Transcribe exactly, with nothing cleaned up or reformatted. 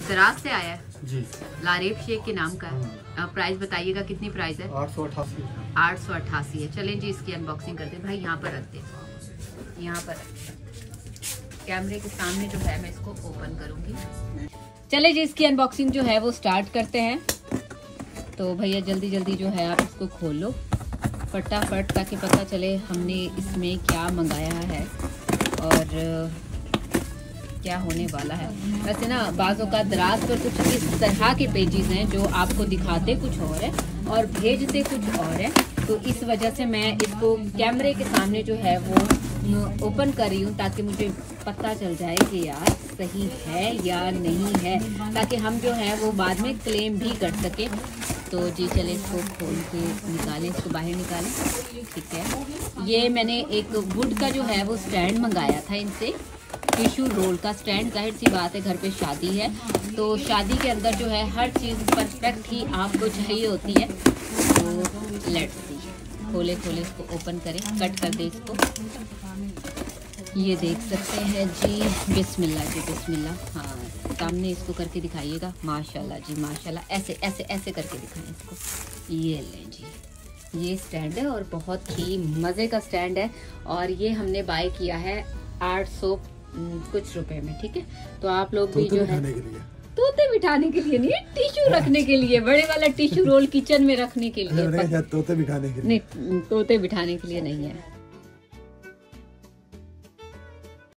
दराज से आया है जी। लारेब शेख के नाम का है। प्राइस बताइएगा कितनी प्राइस है? आठ सौ अट्ठासी आठ सौ अट्ठासी है। चलें जी इसकी अनबॉक्सिंग करते हैं। भाई यहाँ पर रखते हैं, यहाँ पर कैमरे के सामने जो है मैं इसको ओपन करूँगी। चले जी इसकी अनबॉक्सिंग जो है वो स्टार्ट करते हैं। तो भैया जल्दी जल्दी जो है आप इसको खोल लो फटाफट, ताकि पता चले हमने इसमें क्या मंगाया है और क्या होने वाला है। वैसे ना बाज़ों का दराज पर कुछ इस तरह के पेजेस हैं जो आपको दिखाते कुछ और है और भेजते कुछ और है। तो इस वजह से मैं इसको कैमरे के सामने जो है वो ओपन कर रही हूँ, ताकि मुझे पता चल जाए कि यार सही है या नहीं है, ताकि हम जो है वो बाद में क्लेम भी कर सकें। तो जी चले इसको खोल के निकालें, इसको बाहर निकालें। ठीक है, ये मैंने एक वुड का जो है वो स्टैंड मंगाया था इनसे, टिश्यू रोल का स्टैंड। जाहिर सी बात है घर पे शादी है, तो शादी के अंदर जो है हर चीज़ परफेक्ट ही आपको चाहिए होती है। तो लेट्स सी, खोले खोले इसको ओपन करें, कट कर दे इसको। ये देख सकते हैं जी, बिस्मिल्लाह जी बिस्मिल्लाह। हाँ सामने इसको करके दिखाइएगा। माशाल्लाह जी माशाल्लाह, ऐसे ऐसे ऐसे करके दिखाएं इसको। ये लें जी, ये स्टैंड है और बहुत ही मज़े का स्टैंड है और ये हमने बाय किया है आठ सौ कुछ रुपए में। ठीक है, तो आप लोग भी जो है तोते बिठाने के लिए नहीं, टिश्यू रखने के लिए, बड़े वाला टिश्यू रोल किचन में रखने के लिए। तोते बिठाने के लिए नहीं, तोते बिठाने के लिए नहीं है।